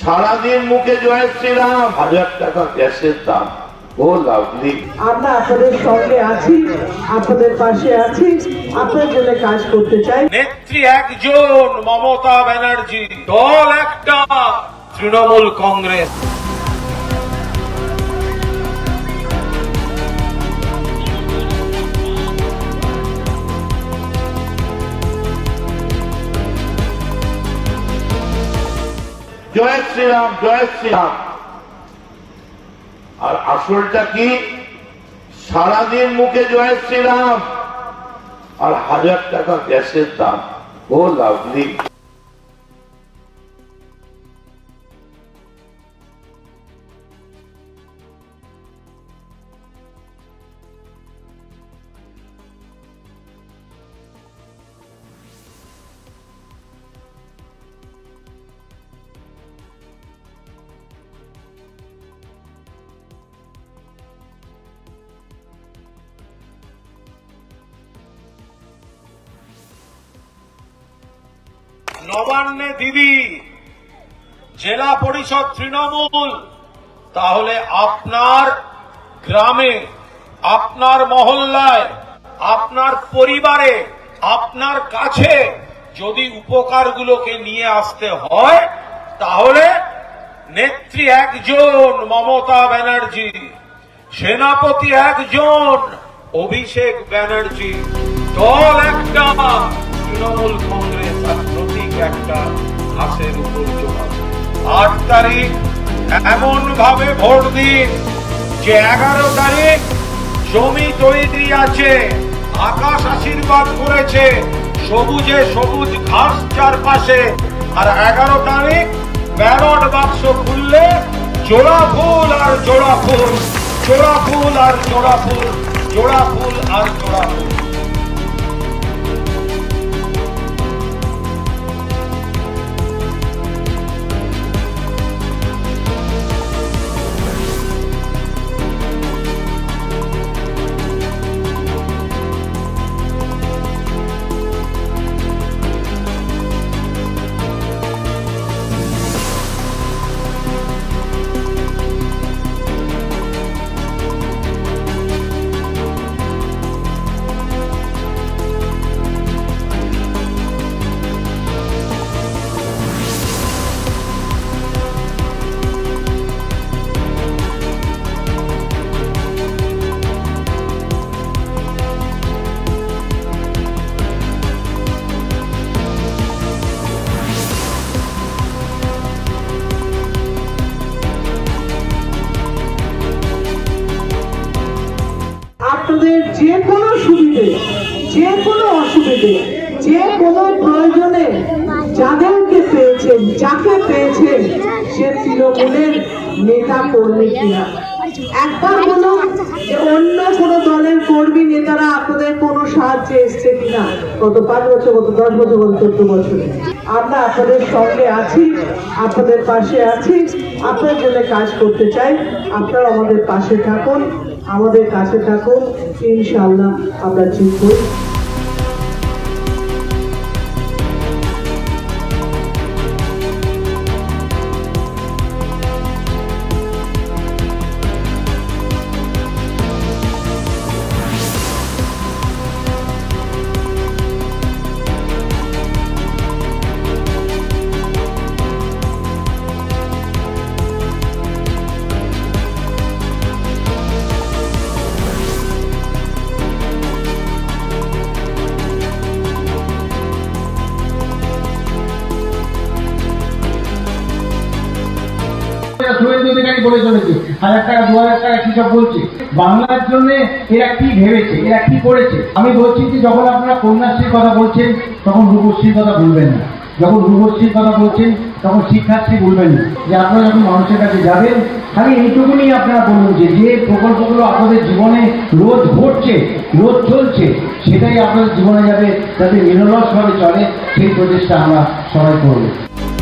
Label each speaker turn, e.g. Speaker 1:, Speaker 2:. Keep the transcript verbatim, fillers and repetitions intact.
Speaker 1: সারাদিন মুখে জয় শ্রীরাম, হাজার টাকা গ্যাসের দাম। ও লাভলি,
Speaker 2: আমরা আপনাদের সঙ্গে আছি, আপনাদের পাশে আছি, আপনার জন্য কাজ করতে চাই।
Speaker 3: নেত্রী একজন মমতা ব্যানার্জি, দল একটা তৃণমূল কংগ্রেস।
Speaker 1: জয় শ্রীরাম, জয় শ্রীরাম। আর আসলটা কি? সারাদিন মুখে জয় শ্রীরাম আর হাজার টাকা গ্যাসের দাম। ও লাভলি।
Speaker 3: নবান্নে দিদি, জেলা পরিষদ তৃণমূল, তাহলে আপনার গ্রামে, আপনার মহল্লায়, আপনার পরিবারে, আপনার কাছে যদি উপকারগুলোকে নিয়ে আসতে হয়, তাহলে নেত্রী একজন মমতা ব্যানার্জি, সেনাপতি একজন অভিষেক ব্যানার্জি, দল একটা তৃণমূল কংগ্রেস, আর প্রতীক একটা ঘাসের উপর জোড়া। আট তারিখ এমন ভাবে ভোট দিন যে এগারো তারিখ জমি তৈরি আছে, আকাশ আশীর্বাদ করেছে, সবুজে সবুজ ঘাস চারপাশে। আর এগারো তারিখ ব্যালট বাক্স খুললে জোড়া ফুল আর জোড়া ফুল, জোড়া ফুল আর জোড়া ফুল, জোড়া ফুল আর জোড়া ফুল।
Speaker 2: আপনাদের যে কোনো সুবিধে, যে কোনো অসুবিধে, যে কোনো প্রয়োজনে যাদেরকে পেয়েছেন, যাকে পেয়েছেন, সে তৃণমূলের নেতা কর্মী কিনা। একবার বলুন যে অন্য কোনো দলের কর্মী নেতারা আপনাদের কোনো সাহায্যে এসছে কিনা, গত পাঁচ বছর, গত দশ বছর, গত চোদ্দ বছরে। আমরা আপনাদের সঙ্গে আছি, আপনাদের পাশে আছি, আপনার জন্য কাজ করতে চাই। আপনারা আমাদের পাশে থাকুন, আমাদের কাছে থাকুন, ইনশাআল্লাহ আমরা জিতব।
Speaker 4: বলে চলেছে হাজার টাকা, দু হাজার টাকা কি সব বলছে। বাংলার জন্য এরা কি ভেবেছে, এরা কি করেছে? আমি বলছি যে যখন আপনারা কন্যাশ্রীর কথা বলছেন তখন রূপশ্রীর কথা বলবেন না, যখন রূপশ্রীর কথা বলছেন তখন শিক্ষাশ্রী বলবেন না। যে আপনারা যখন মানুষের কাছে যাবেন খালি এইটুকুনি আপনারা বলুন যে যে প্রকল্পগুলো আপনাদের জীবনে রোজ ঘটছে, রোজ চলছে, সেটাই আপনাদের জীবনে যাবে, যাতে নিরলসভাবে চলে, সেই প্রচেষ্টা আমরা সবাই করব।